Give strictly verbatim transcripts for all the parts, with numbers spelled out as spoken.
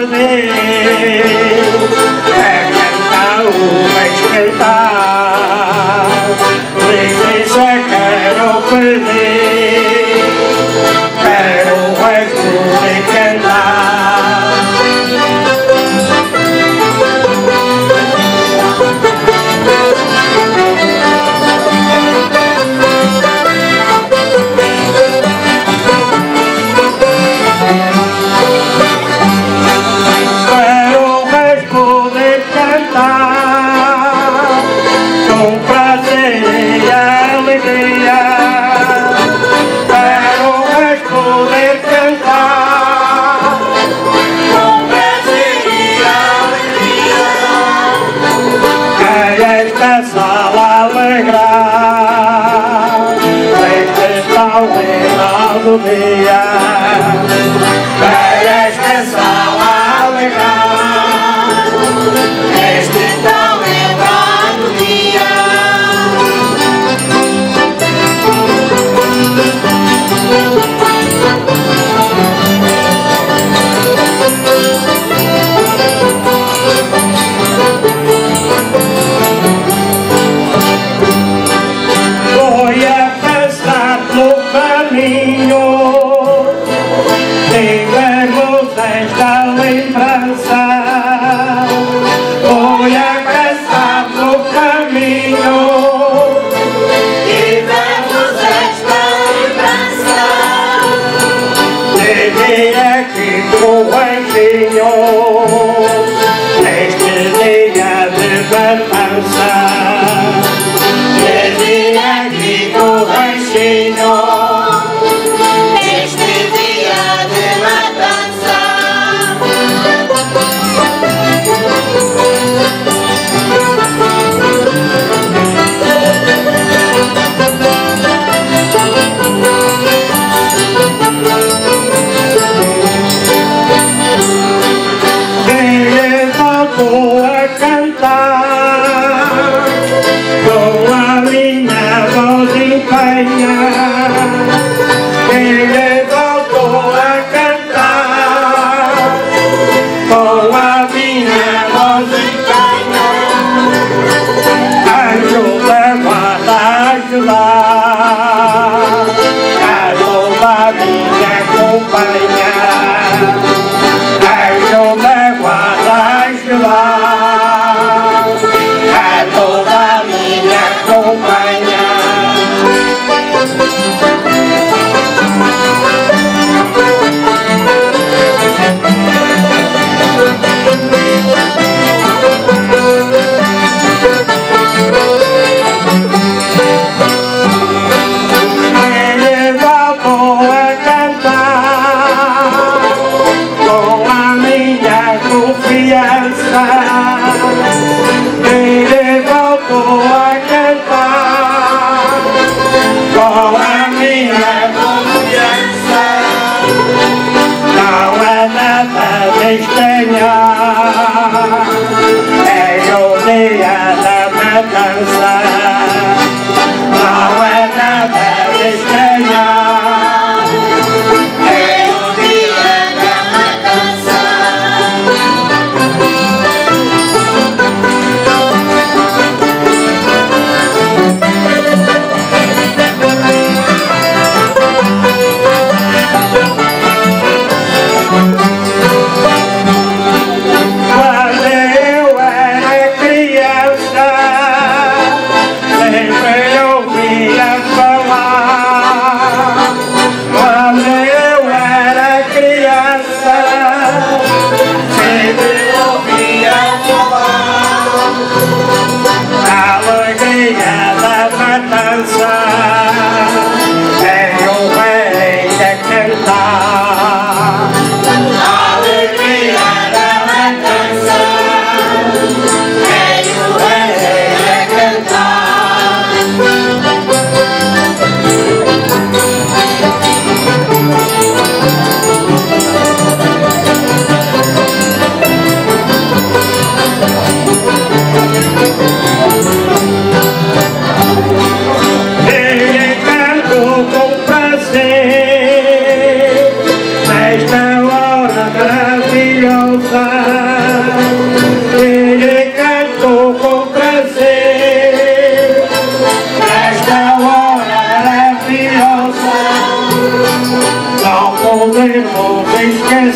perder, é cantar o respeitar, licença quero perder, quero o resto de cantar. Com prazer e alegria, quero mais poder cantar. Com prazer e alegria, que esta sala alegrar, este tão lindo dia, que esta sala alegrar, este tão lembrado dia. Voy a passar no caminho, tivemos esta lembrança. Voy a passar no caminho, tivemos esta lembrança. Vivi aqui com o anjinho, neste dia de matança. Vivi aqui com o anjinho, neste dia de matança. Ele voltou a cantar com a minha voz empenhar. Ele voltou a cantar com a minha voz empenhar. Ajuda, guarda, ajudar, ajuda, minha companhia. Ajuda, guarda, ajudar, ajuda, minha companhia.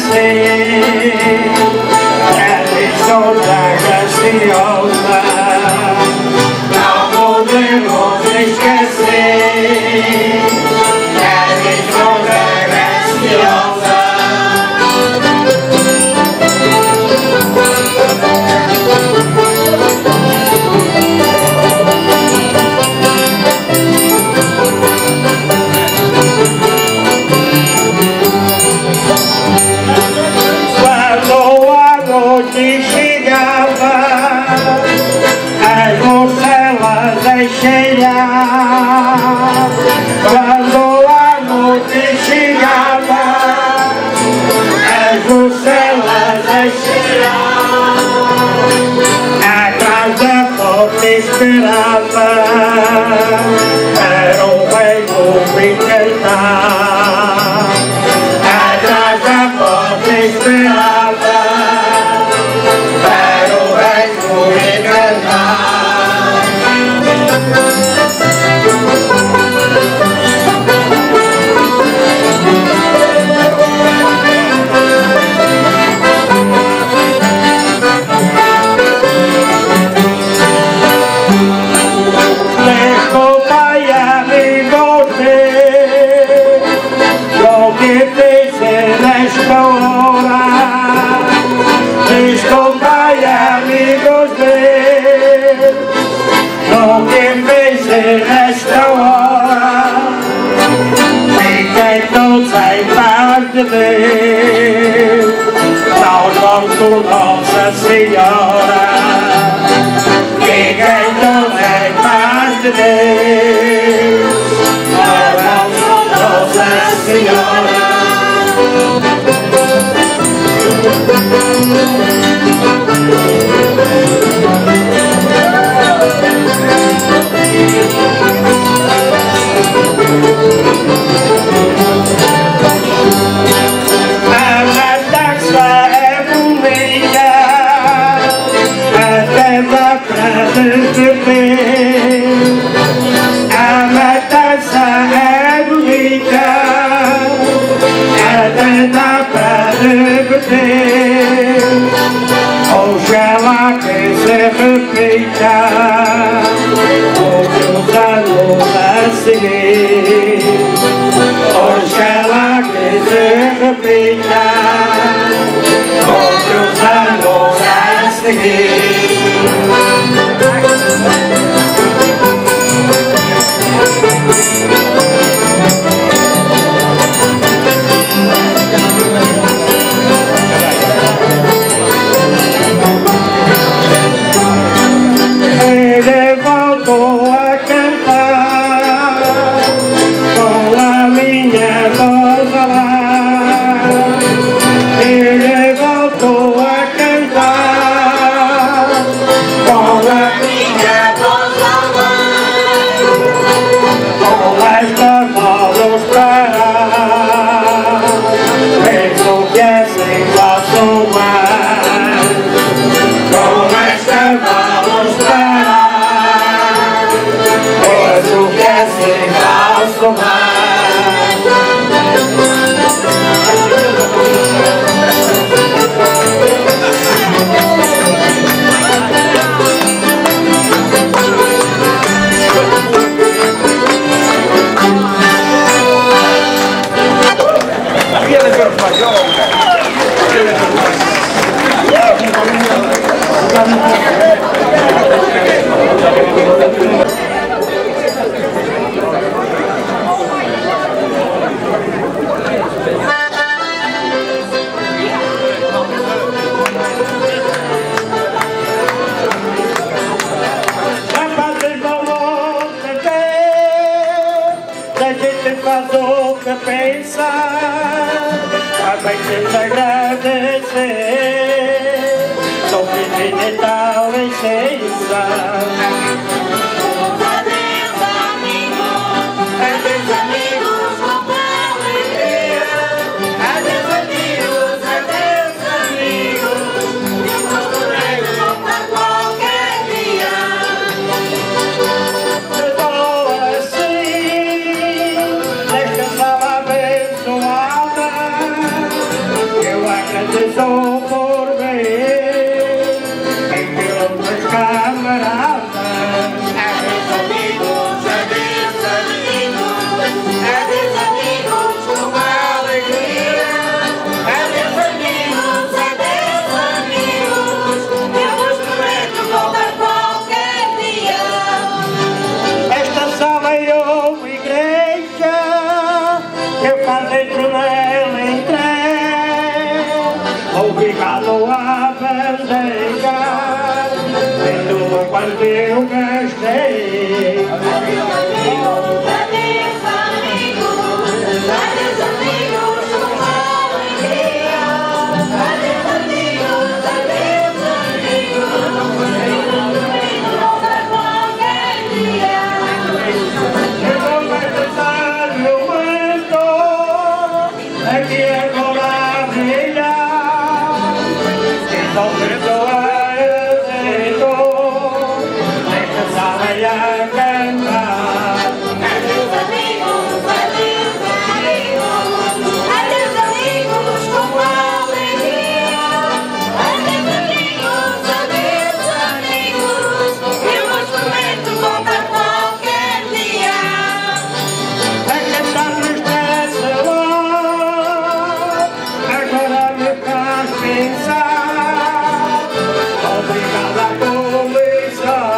esquecer, ela solta graciosa, não podemos esquecer, ela solta graciosa. Que chegava, as mocelas encheiam. Quando a noite chegava, as mocelas encheiam. Atrás da porta esperava, era um velho me cantar. Atrás da porta esperava, nesta hora, fiquei tão sem paz de ver, nós vamos com Nossa Senhora. Fiquei tão sem paz de ver, nós vamos com Nossa Senhora. A matança é bonita, até dá pra beber. A matança é bonita, até dá pra beber. Oxalá que se repita outros anos a seguir. Oxalá que se repita outros anos a seguir. Ele voltou a cantar com a minha voz lá. Ele voltou a cantar com a minha voz lá. Com esta voz parar, penso que assim faço mais. Com esta voz parar, penso que assim faço mais. Faz o que pensar, a bem te agradecer, sou pequeno e tal licença. Adeus amigos, adeus amigos, com alegria. Adeus amigos, adeus amigos, eu voltarei para qualquer dia. Eu camaradas. Adeus amigos, adeus amigos, adeus amigos com alegria. Adeus amigos, adeus amigos, eu vos prometo voltar qualquer dia. Esta sala é uma igreja, eu cá dentro nela entrei, obrigado à bandeira, perdoa quando eu gastei. Adeus amigos, adeus amigos, adeus amigos com alegria. Adeus amigos, adeus amigos, eu vos prometo voltar qualquer dia. Eu vou mais dançar meu manto, aqui agora a brilhar, e só perdoar eu aceito, nesta sala e a cantar. Adeus amigos, adeus amigos, adeus amigos com alegria. Adeus amigos, adeus amigos, eu vos prometo voltar qualquer dia. A cantar nesta salão, agora me faz pensar, obrigado à comissão,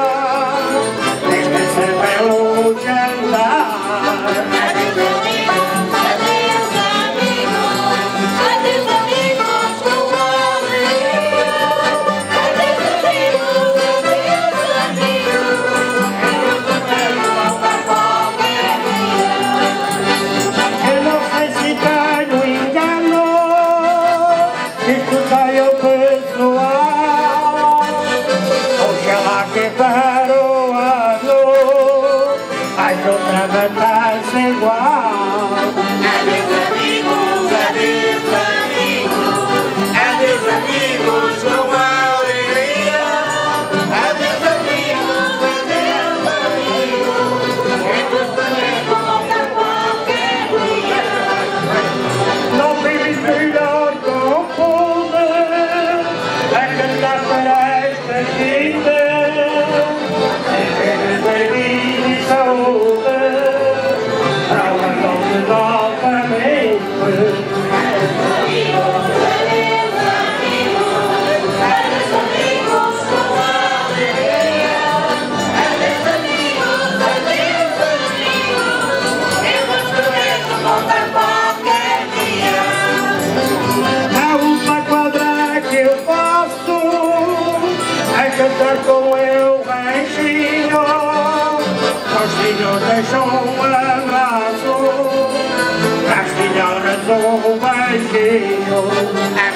neste seu belo jantar. Adeus amigos, adeus amigos, adeus amigos com alegria. Adeus amigos, adeus amigos, eu vos prometo voltar qualquer dia. Eu não sei se tenho engano, escutei o pessoal, oxalá que para o ano haja outra batalha igual. Adeus amigos, adeus amigos, adeus amigos com alegria. Adeus amigos, adeus amigos, eu vos prometo voltar qualquer dia. Não vives melhor confusa a cantar para esta vida, em vez de vida e saúde, para o mundo novamente. Adeus amigos, adeus amigos, adeus amigos com alegria. Adeus amigos, adeus amigos, eu vos prometo voltar qualquer dia. Há uma quadra que eu posso a cantar com eu baixinho, os filhos deixam um abraço, as senhoras um beijinho.